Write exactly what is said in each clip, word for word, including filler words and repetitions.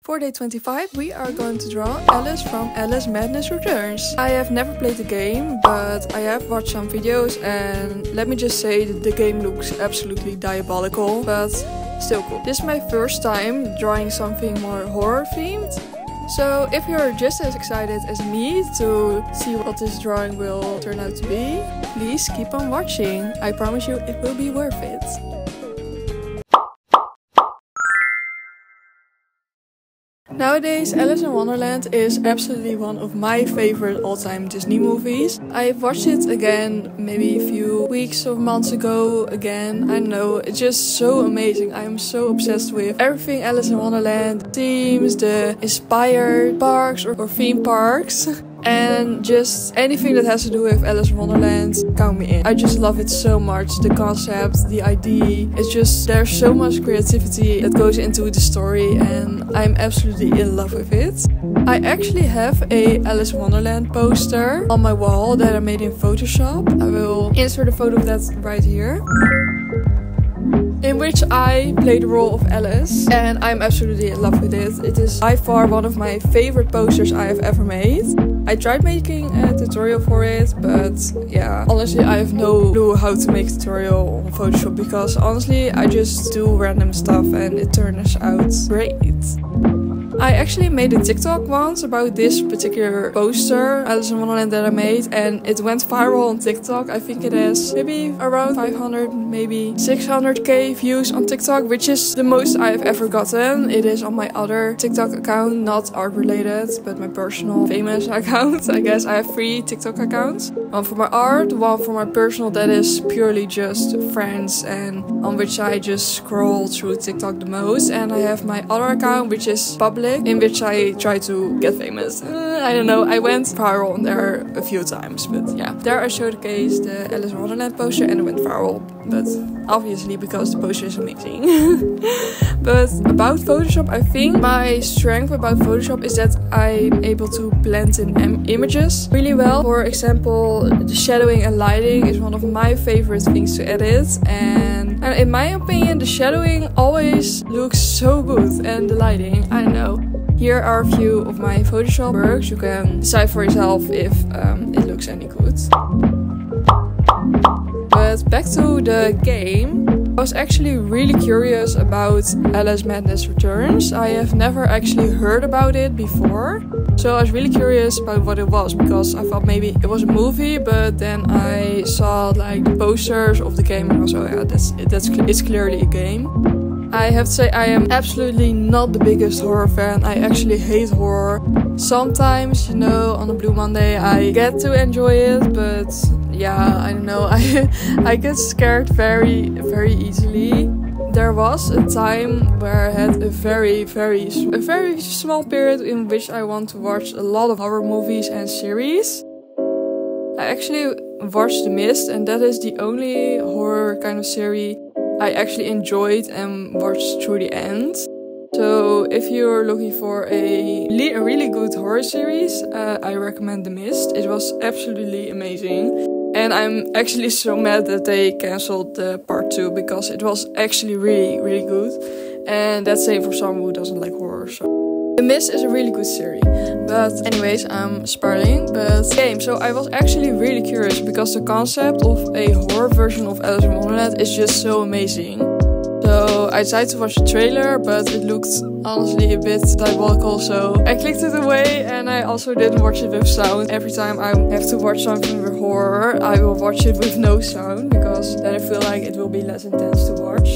For day twenty-five, we are going to draw Alice from Alice Madness Returns. I have never played the game, but I have watched some videos and let me just say that the game looks absolutely diabolical, but still cool. This is my first time drawing something more horror themed. So if you're just as excited as me to see what this drawing will turn out to be, please keep on watching. I promise you it will be worth it. Nowadays, Alice in Wonderland is absolutely one of my favorite all-time Disney movies. I watched it again maybe a few weeks or months ago again. I don't know, it's just so amazing. I am so obsessed with everything Alice in Wonderland. The themes, the inspired parks or, or theme parks. And just anything that has to do with Alice in Wonderland, count me in. I just love it so much. The concept, the idea. It's just, there's so much creativity that goes into the story and I'm absolutely in love with it. I actually have a Alice in Wonderland poster on my wall that I made in Photoshop. I will insert a photo of that right here. In which I play the role of Alice and I'm absolutely in love with it. It is by far one of my favorite posters I have ever made. I tried making a tutorial for it, but yeah, honestly I have no clue how to make a tutorial on Photoshop because honestly I just do random stuff and it turns out great. I actually made a TikTok once about this particular poster, Alice in Wonderland, that I made, and it went viral on TikTok. I think it has maybe around five hundred, maybe six hundred K views on TikTok, which is the most I've ever gotten. It is on my other TikTok account, not art related, but my personal famous account. I guess I have three TikTok accounts. One for my art, one for my personal that is purely just friends and on which I just scroll through TikTok the most. And I have my other account which is public, in which I try to get famous. Uh, I don't know, I went viral on there a few times, but yeah. There I showcased the Alice in Wonderland poster and it went viral, but obviously because the poster is amazing. But about Photoshop, I think my strength about Photoshop is that I'm able to blend in im images really well. For example, the shadowing and lighting is one of my favorite things to edit, and, and in my opinion the shadowing always looks so good and the lighting, I don't know. Here are a few of my Photoshop works. You can decide for yourself if um, it looks any good. But back to the game. I was actually really curious about Alice Madness Returns. I have never actually heard about it before. So I was really curious about what it was because I thought maybe it was a movie, but then I saw like the posters of the game and I was like, oh yeah, that's, that's, it's clearly a game. I have to say I am absolutely not the biggest horror fan. I actually hate horror. Sometimes, you know, on a Blue Monday I get to enjoy it, but yeah, I don't know. I I get scared very, very easily. There was a time where I had a very, very, a very small period in which I want to watch a lot of horror movies and series. I actually watched The Mist, and that is the only horror kind of series I actually enjoyed and watched through the end. So if you're looking for a, a really good horror series, uh, I recommend The Mist. It was absolutely amazing. And I'm actually so mad that they cancelled the part two because it was actually really, really good. And that's same for someone who doesn't like horror. So The Mist is a really good series. But anyways, I'm spiraling. But game. So I was actually really curious because the concept of a horror version of Alice in Wonderland is just so amazing. So I tried to watch the trailer, but it looked honestly a bit diabolical, so I clicked it away and I also didn't watch it with sound. Every time I have to watch something with horror, I will watch it with no sound, because then I feel like it will be less intense to watch.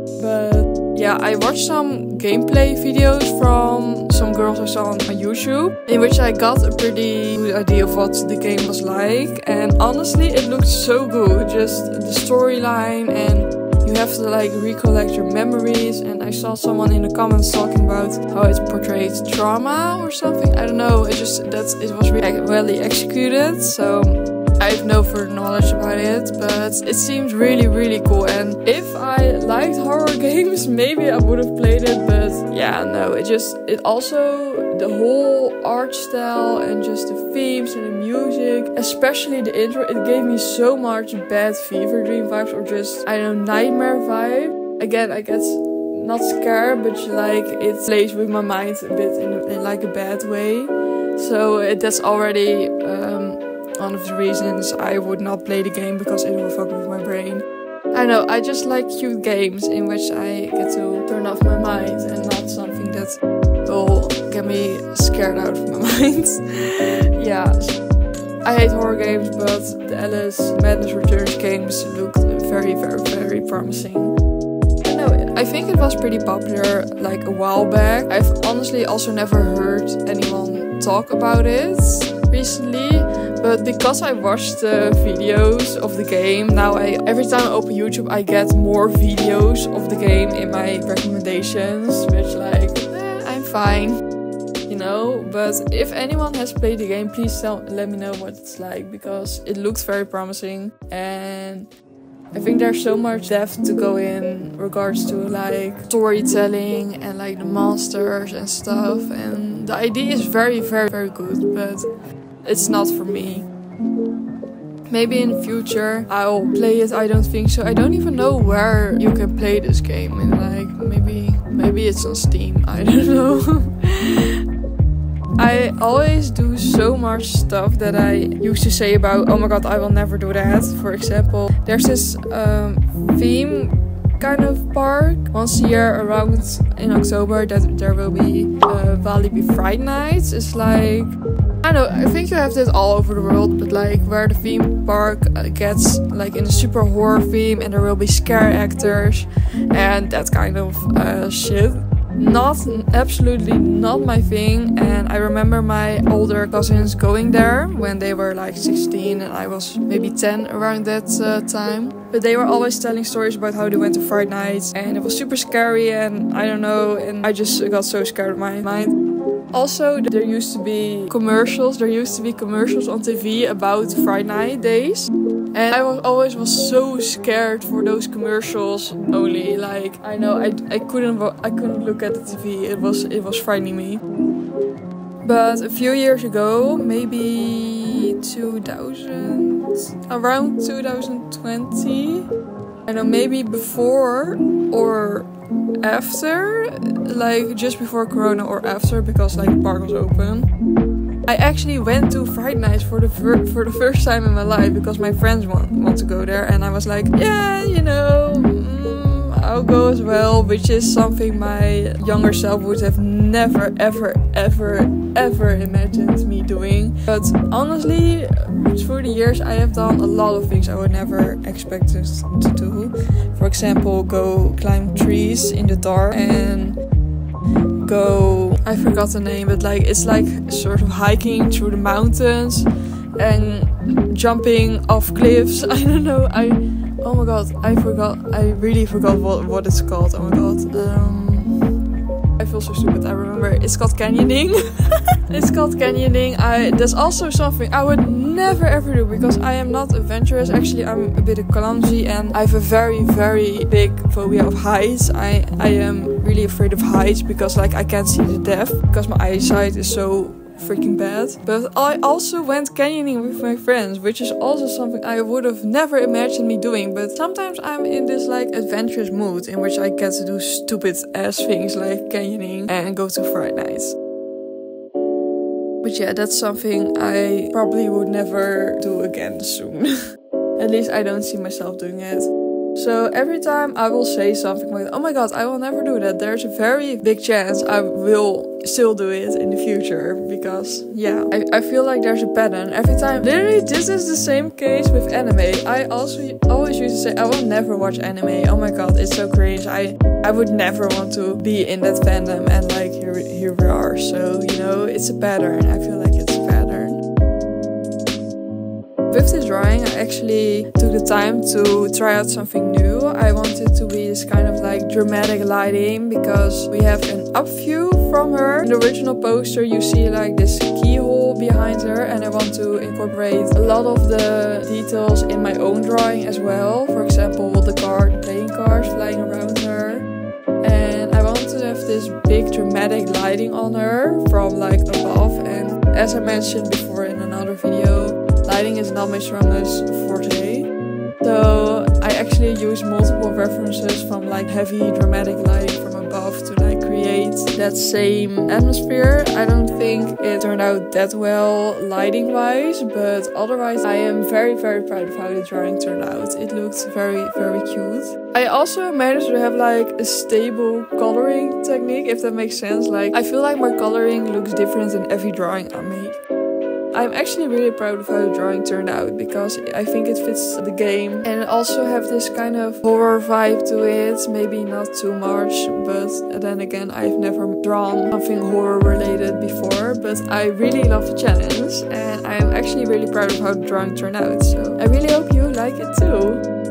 But yeah, I watched some gameplay videos from some girls I saw on YouTube, in which I got a pretty good idea of what the game was like. And honestly, it looked so good, just the storyline, and you have to like recollect your memories. And I saw someone in the comments talking about how it portrayed trauma or something. I don't know, it just that it was really well executed. So I have no further knowledge about it, but it seems really, really cool. And if I liked horror games, maybe I would have played it, but yeah, no, it just, it also, the whole art style and just the themes and the music, especially the intro, it gave me so much bad fever dream vibes or just, I don't know, nightmare vibe. Again, I get not scared, but like it plays with my mind a bit in, a, in like a bad way. So it, that's already um, one of the reasons I would not play the game, because it will fuck with my brain. I know, I just like cute games in which I get to turn off my mind and not something that will get me scared out of my mind. Yeah, I hate horror games, but the Alice Madness Returns games looked very, very, very promising. I know, I think it was pretty popular like a while back. I've honestly also never heard anyone talk about it recently, but because I watched the videos of the game, now I every time I open YouTube I get more videos of the game in my recommendations, which like eh, I'm fine, you know. But if anyone has played the game, please tell, let me know what it's like, because it looks very promising and I think there's so much depth to go in regards to like storytelling and like the monsters and stuff, and the idea is very, very, very good, but it's not for me. Maybe in the future I'll play it, I don't think so. I don't even know where you can play this game, and like maybe maybe it's on Steam, I don't know. I always do so much stuff that I used to say about, oh my god, I will never do that. For example, there's this um, theme kind of park once a year around in October that there will be uh, Walibi Fright Nights. It's like, I don't know, I think you have this all over the world, but like where the theme park uh, gets like in a super horror theme and there will be scare actors and that kind of uh, shit. Not, absolutely not my thing, and I remember my older cousins going there when they were like sixteen and I was maybe ten around that uh, time. But they were always telling stories about how they went to Fright Nights and it was super scary and I don't know, and I just got so scared of my mind. Also, there used to be commercials, there used to be commercials on T V about Fright Night days. And I was always was so scared for those commercials only. Like, I know I, I couldn't I couldn't look at the T V. It was it was frightening me. But a few years ago, maybe two thousand, around two thousand twenty, I know, maybe before or after, like just before Corona or after, because like the park was open, I actually went to Fright Nights for the fir for the first time in my life because my friends want, want to go there, and I was like, yeah, you know, mm, I'll go as well, which is something my younger self would have never, ever, ever, ever imagined me doing. But honestly, through the years I have done a lot of things I would never expect to do. For example, go climb trees in the dark and go, I forgot the name, but like it's like sort of hiking through the mountains and jumping off cliffs. I don't know, I oh my god, I forgot, I really forgot what, what it's called. Oh my god, um, I feel so stupid. I remember it's called canyoning. It's called canyoning. I that's also something I would never ever do because I am not adventurous. Actually, I'm a bit clumsy and I have a very, very big phobia of heights. I, I am really afraid of heights because like I can't see the depth because my eyesight is so freaking bad. But I also went canyoning with my friends, which is also something I would have never imagined me doing. But sometimes I'm in this like adventurous mood in which I get to do stupid ass things like canyoning and go to Fright Nights. But yeah, that's something I probably would never do again soon. At least I don't see myself doing it. So every time I will say something like, oh my god, I will never do that, there's a very big chance I will still do it in the future. Because yeah, I, I feel like there's a pattern. Every time, literally this is the same case with anime. I also always used to say, I will never watch anime. Oh my god, it's so cringe. I, I would never want to be in that fandom, and like here, here we are. So, you know, it's a pattern. I feel like it's a pattern. With this drawing, I actually took the time to try out something new. I wanted to be this kind of like dramatic lighting because we have an up view from her. In the original poster you see like this keyhole behind her, and I want to incorporate a lot of the details in my own drawing as well. For example, the car, the playing cars flying around her. And I want to have this big dramatic lighting on her from like above, and as I mentioned before in another video, lighting is not my strongest forte. So I actually use multiple references from like heavy dramatic light from above to like create that same atmosphere. I don't think it turned out that well lighting wise, but otherwise I am very very proud of how the drawing turned out. It looks very very cute. I also managed to have like a stable coloring technique, if that makes sense. Like I feel like my coloring looks different in every drawing I make. I'm actually really proud of how the drawing turned out because I think it fits the game and it also have this kind of horror vibe to it, maybe not too much, but then again I've never drawn something horror related before, but I really love the challenge and I'm actually really proud of how the drawing turned out, so I really hope you like it too.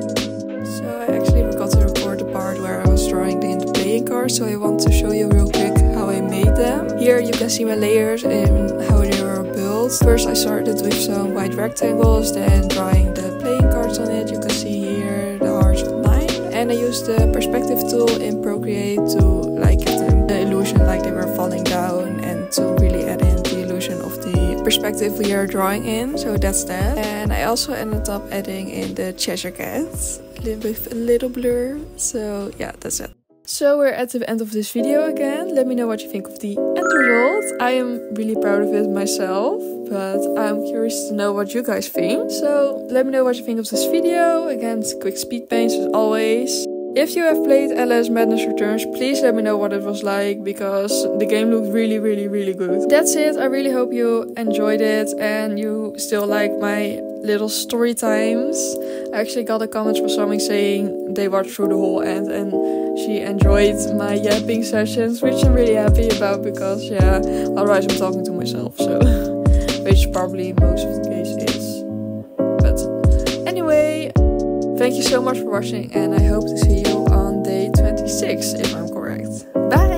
So I actually forgot to record the part where I was drawing the playing cards, so I want to show you real quick how I made them. Here you can see my layers and how they were built. First I started with some white rectangles, then drawing the playing cards on it. You can see here the hearts of nine. And I used the perspective tool in Procreate to like give them the illusion like they were falling down and to really add in the illusion of the perspective we are drawing in. So that's that. And I also ended up adding in the Cheshire Cat with a little blur. So yeah, that's it. So we're at the end of this video again. Let me know what you think of the end result. I am really proud of it myself, but I'm curious to know what you guys think. So let me know what you think of this video. Again, it's quick speed paints as always. If you have played L S Madness Returns, please let me know what it was like because the game looked really really really good. That's it. I really hope you enjoyed it and you still like my little story times. I actually got a comment from someone saying they watched through the whole end and she enjoyed my yapping sessions, which I'm really happy about because yeah, otherwise I'm talking to myself, so which probably most of the case is. But anyway, thank you so much for watching and I hope to see you on day twenty-six if I'm correct. Bye!